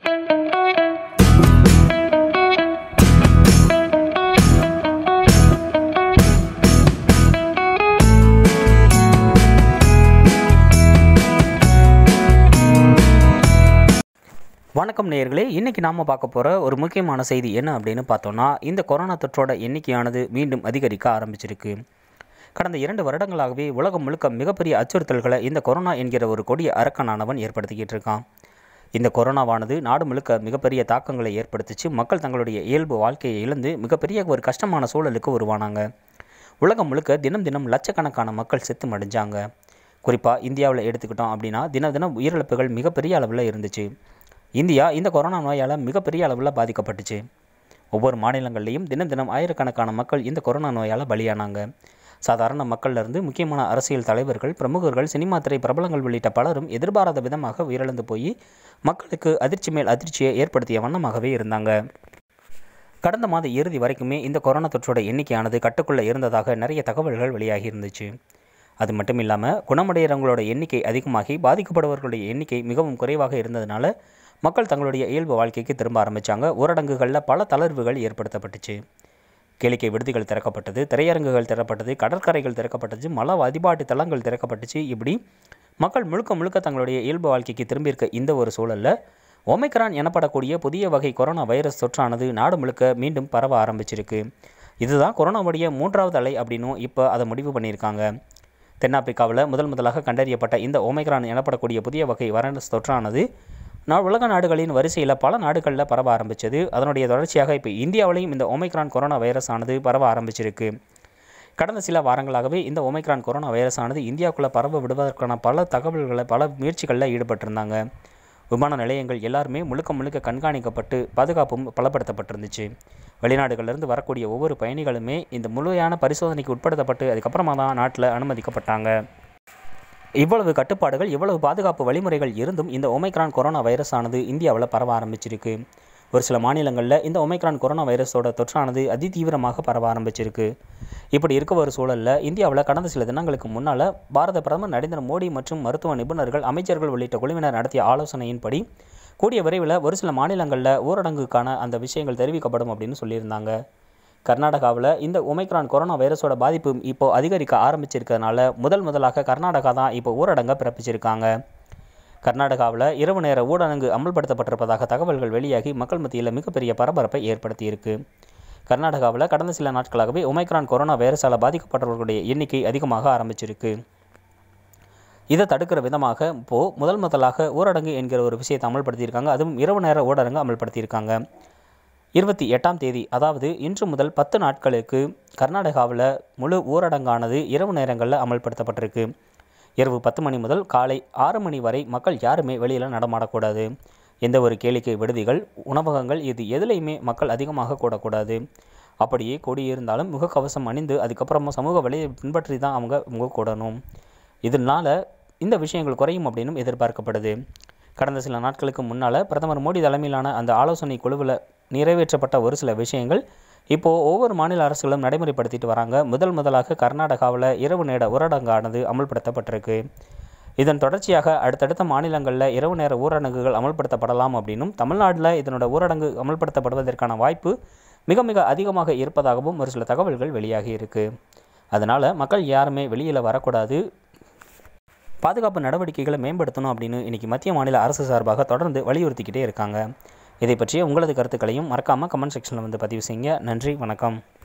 வணக்கம் நேயர்களே, இன்றைக்கி நாம் பார்க்க போகிற ஒரு முக்கியமான செய்தி என்ன அப்படின்னு பார்த்தோன்னா, இந்த கொரோனா தொற்றோட எண்ணிக்கையானது மீண்டும் அதிகரிக்க ஆரம்பிச்சிருக்கு. கடந்த 2 வருடங்களாகவே உலகம் முழுக்க மிகப்பெரிய அச்சுறுத்தல்களை இந்த கொரோனா என்கிற ஒரு கொடிய அரக்கனானவன் ஏற்படுத்திக்கிட்டு இருக்கான். இந்த கொரோனாவானது நாடு முழுக்க மிகப்பெரிய தாக்கங்களை ஏற்படுத்திச்சு. மக்கள் தங்களுடைய இயல்பு வாழ்க்கையை இழந்து மிகப்பெரிய ஒரு கஷ்டமான சூழலுக்கு உருவானாங்க. உலகம் முழுக்க தினம் தினம் லட்சக்கணக்கான மக்கள் செத்து மடிஞ்சாங்க. குறிப்பாக இந்தியாவில் எடுத்துக்கிட்டோம் அப்படின்னா தினம் தினம் உயிரிழப்புகள் மிகப்பெரிய அளவில் இருந்துச்சு. இந்தியா இந்த கொரோனா நோயால் மிகப்பெரிய அளவில் பாதிக்கப்பட்டுச்சு. ஒவ்வொரு மாநிலங்கள்லேயும் தினம் தினம் ஆயிரக்கணக்கான மக்கள் இந்த கொரோனா நோயால் பலியானாங்க. சாதாரண மக்கள்லேருந்து முக்கியமான அரசியல் தலைவர்கள், பிரமுகர்கள், சினிமா திரை பிரபலங்கள் உள்ளிட்ட பலரும் எதிர்பாராத விதமாக உயிரிழந்து போய் மக்களுக்கு அதிர்ச்சி மேல் அதிர்ச்சியை ஏற்படுத்திய வண்ணமாகவே இருந்தாங்க. கடந்த மாத இறுதி வரைக்குமே இந்த கொரோனா தொற்றோட எண்ணிக்கையானது கட்டுக்குள்ளே இருந்ததாக நிறைய தகவல்கள் வெளியாகி இருந்துச்சு. அது மட்டும் இல்லாமல் குணமடைகிறவங்களோட எண்ணிக்கை அதிகமாகி பாதிக்கப்படுபவர்களுடைய எண்ணிக்கை மிகவும் குறைவாக இருந்ததுனால மக்கள் தங்களுடைய இயல்பு வாழ்க்கைக்கு திரும்ப ஆரம்பித்தாங்க. ஊரடங்குகளில் பல தளர்வுகள் ஏற்படுத்தப்பட்டுச்சு. கேளிக்கை விடுதிகள் திறக்கப்பட்டது, திரையரங்குகள் திறக்கப்பட்டது, கடற்கரைகள் திறக்கப்பட்டுச்சு, மல வழிபாட்டு தலங்கள் திறக்கப்பட்டுச்சு. இப்படி மக்கள் முழுக்க முழுக்க தங்களுடைய இயல்பு வாழ்க்கைக்கு திரும்பியிருக்க இந்த ஒரு சூழலில் ஒமைக்ரான் எனப்படக்கூடிய புதிய வகை கொரோனா வைரஸ் தொற்றானது நாடு முழுக்க மீண்டும் பரவ ஆரம்பிச்சிருக்கு. இதுதான் கொரோனாவுடைய 3வது அலை அப்படின்னும் இப்போ அதை முடிவு பண்ணியிருக்காங்க. தென்னாப்பிரிக்காவில் முதலாக கண்டறியப்பட்ட இந்த ஒமைக்ரான் எனப்படக்கூடிய புதிய வகை வைரஸ் தொற்றானது உலக நாடுகளின் வரிசையில் பல நாடுகளில் பரவ ஆரம்பித்தது. அதனுடைய தொடர்ச்சியாக இப்போ இந்தியாவிலையும் இந்த ஒமைக்ரான் கொரோனா வைரஸ் ஆனது பரவ ஆரம்பிச்சிருக்கு. கடந்த சில வாரங்களாகவே இந்த ஒமைக்ரான் கொரோனா வைரஸ் ஆனது இந்தியாவுக்குள்ளே பரவ விடுவதற்கான பல தகவல்களை பல முயற்சிகளில் ஈடுபட்டிருந்தாங்க. விமான நிலையங்கள் எல்லாருமே முழுக்க கண்காணிக்கப்பட்டு பாதுகாப்பும் பலப்படுத்தப்பட்டிருந்துச்சு. வெளிநாடுகளிலிருந்து வரக்கூடிய ஒவ்வொரு பயணிகளுமே இந்த முழுமையான பரிசோதனைக்கு உட்படுத்தப்பட்டு அதுக்கப்புறமா தான் நாட்டில் அனுமதிக்கப்பட்டாங்க. இவ்வளவு கட்டுப்பாடுகள், இவ்வளவு பாதுகாப்பு வழிமுறைகள் இருந்தும் இந்த ஒமைக்ரான் கொரோனா வைரஸ் ஆனது இந்தியாவில் பரவ ஆரம்பிச்சிருக்கு. ஒரு சில மாநிலங்களில் இந்த ஒமைக்ரான் கொரோனா வைரஸோட தொற்றானது அதிதீவிரமாக பரவ ஆரம்பிச்சிருக்கு. இப்படி இருக்க ஒரு சூழலில் இந்தியாவில் கடந்த சில தினங்களுக்கு முன்னால் பாரத பிரதமர் நரேந்திர மோடி மற்றும் மருத்துவ நிபுணர்கள், அமைச்சர்கள் உள்ளிட்ட குழுவினர் நடத்திய ஆலோசனையின்படி கூடிய விரைவில் ஒரு சில மாநிலங்களில் ஊரடங்குக்கான அந்த விஷயங்கள் தெரிவிக்கப்படும் அப்படின்னு சொல்லியிருந்தாங்க. கர்நாடகாவில் இந்த ஒமைக்ரான் கொரோனா வைரஸோட பாதிப்பு இப்போது அதிகரிக்க ஆரம்பிச்சிருக்கிறதுனால முதலாக கர்நாடகா தான் இப்போ ஊரடங்கை பிறப்பிச்சிருக்காங்க. கர்நாடகாவில் இரவு நேர ஊரடங்கு அமல்படுத்தப்பட்டிருப்பதாக தகவல்கள் வெளியாகி மக்கள் மத்தியில் மிகப்பெரிய பரபரப்பை ஏற்படுத்தியிருக்கு. கர்நாடகாவில் கடந்த சில நாட்களாகவே ஒமைக்ரான் கொரோனா வைரஸால் பாதிக்கப்பட்டவர்களுடைய எண்ணிக்கை அதிகமாக ஆரம்பிச்சிருக்கு. இதை தடுக்கிற விதமாக இப்போது முதலாக ஊரடங்கு என்கிற ஒரு விஷயத்தை அமல்படுத்தியிருக்காங்க. அதுவும் இரவு நேர ஊரடங்கு அமல்படுத்தியிருக்காங்க. 28ஆம் தேதி, அதாவது இன்று முதல் 10 நாட்களுக்கு கர்நாடகாவில் முழு ஊரடங்கானது இரவு நேரங்களில் அமல்படுத்தப்பட்டிருக்கு. இரவு 10 மணி முதல் காலை 6 மணி வரை மக்கள் யாருமே வெளியில் நடமாடக்கூடாது. எந்த ஒரு கேளிக்கை விடுதிகள், உணவகங்கள் இது எதுலேயுமே மக்கள் அதிகமாக கூடக்கூடாது. அப்படியே கூடியிருந்தாலும் முகக்கவசம் அணிந்து அதுக்கப்புறமா சமூக வழியை பின்பற்றி தான் அவங்க கூடணும். இதனால் இந்த விஷயங்கள் குறையும் அப்படின்னும் எதிர்பார்க்கப்படுது. கடந்த சில நாட்களுக்கு முன்னால் பிரதமர் மோடி தலைமையிலான அந்த ஆலோசனை குழுவில் நிறைவேற்றப்பட்ட ஒரு சில விஷயங்கள் இப்போது ஒவ்வொரு மாநில அரசுகளும் நடைமுறைப்படுத்திட்டு வராங்க. முதலாக கர்நாடகாவில் இரவு நேர ஊரடங்கானது அமல்படுத்தப்பட்டிருக்கு. இதன் தொடர்ச்சியாக அடுத்தடுத்த மாநிலங்களில் இரவு நேர ஊரடங்குகள் அமல்படுத்தப்படலாம் அப்படின்னும், தமிழ்நாட்டில் இதனோட ஊரடங்கு அமல்படுத்தப்படுவதற்கான வாய்ப்பு மிக அதிகமாக இருப்பதாகவும் ஒரு சில தகவல்கள் வெளியாகி இருக்குது. அதனால் மக்கள் யாருமே வெளியில் வரக்கூடாது, பாதுகாப்பு நடவடிக்கைகளை மேம்படுத்தணும் அப்படின்னு இன்றைக்கி மத்திய மாநில அரசு சார்பாக தொடர்ந்து வலியுறுத்திக்கிட்டே இருக்காங்க. இதை பற்றிய உங்களது கருத்துக்களையும் மறக்காமல் கமெண்ட் செக்ஷனில் பதிவு செய்யுங்க. நன்றி, வணக்கம்.